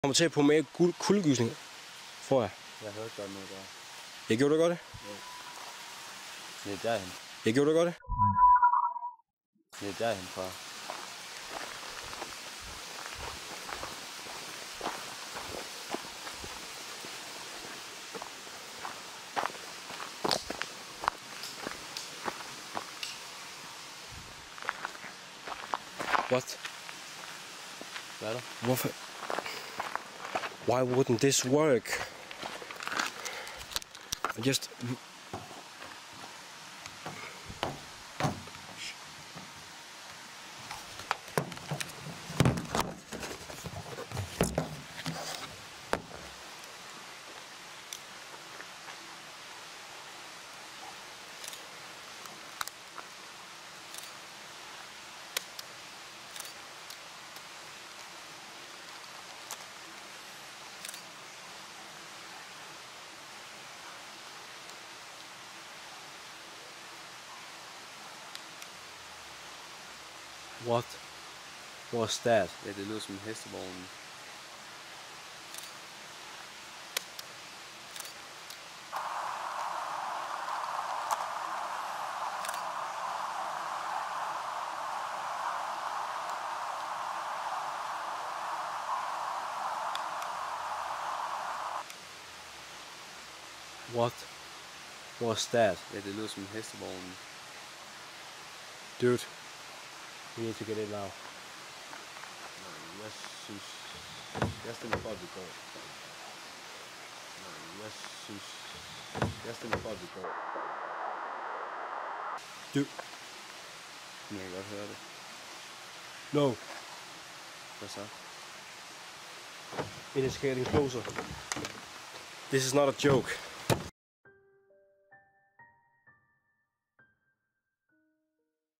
Kommer til at på med kuldegysning. Får jeg. Jeg hørte godt noget der. Jeg gjorde det godt, det? Det er derhen. Jeg gjorde det godt, det? Det er derhen fra. What? Hvad er der? Hvorfor? Why wouldn't this work? Just... What was that? Ja, det lyder som en hestevogn. What was that? Ja, det lyder som en hestevogn. Dude, we need to get it now. Jeg synes... Jeg stemmer for, at vi går. Jeg stemmer for, at vi går. Dude. Men jeg kan godt høre det. No, Hvad så? it is getting closer. This is not a joke.